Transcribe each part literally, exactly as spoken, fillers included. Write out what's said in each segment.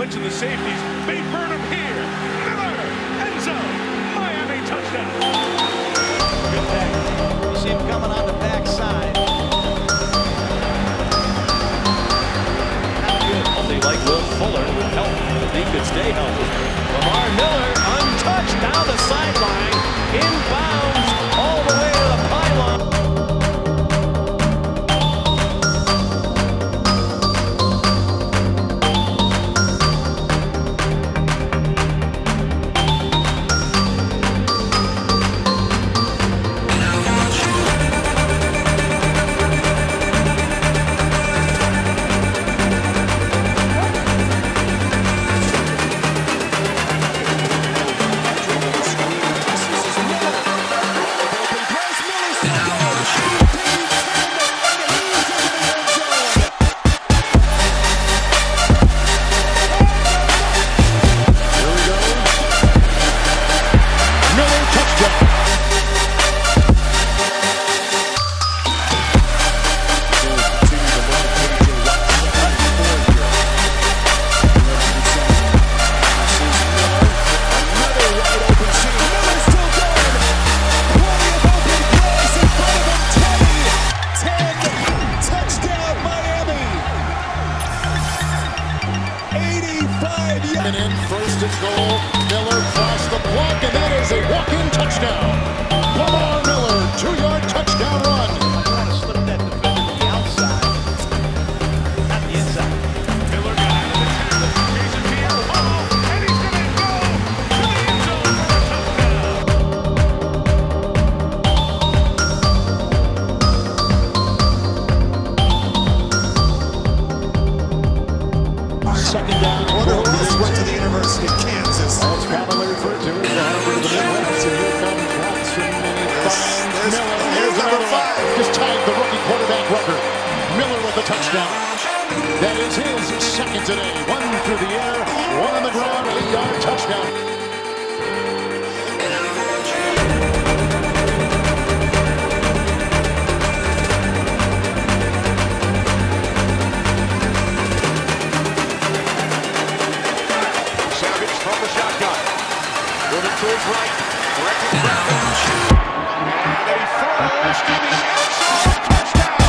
switching the safeties. They burn him here. Miller, end zone. Miami touchdown. Good tackle. You see him coming on the backside. Not good. They like Will Fuller with help. If he could stay healthy. Lamar Miller untouched down the sideline. Inbounds all the way to the pylon. In first and goal, Miller crossed the block, and that is a walk-in touchdown. Lamar Miller, two-yard touchdown run. Trying to slip that defender to the outside, not the inside. Miller got out of the tackle. Jason Pierre-Paul, and he's going to go to the end zone for a touchdown. Second down. Went to the University of Kansas. That's commonly referred to as the Harvard of the Midwest. And here comes Watson, and he finds Miller. Here's number five. Just tied the rookie quarterback record. Miller with a touchdown. That is his second today. One through the air, one on the ground, eight-yard touchdown. From the shotgun, moving to his right, directing traffic, and he throws to the end zone, touchdown!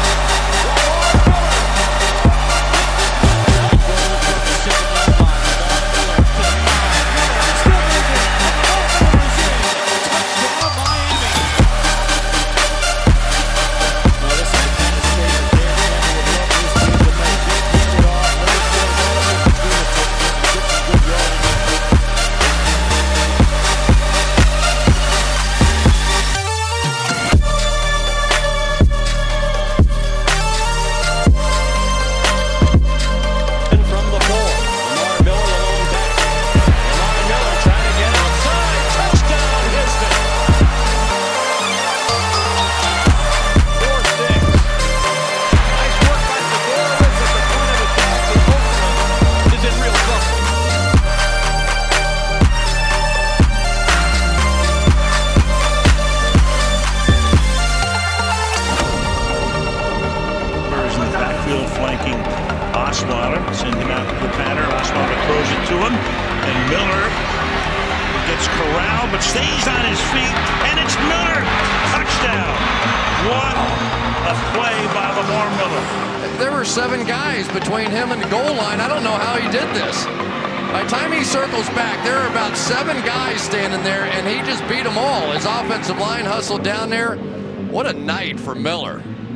Flanking Osweiler, send him out to the pattern. Osweiler throws it to him, and Miller gets corralled but stays on his feet, and it's Miller! Touchdown! What a play by Lamar Miller. There were seven guys between him and the goal line. I don't know how he did this. By the time he circles back, there are about seven guys standing there, and he just beat them all. His offensive line hustled down there. What a night for Miller.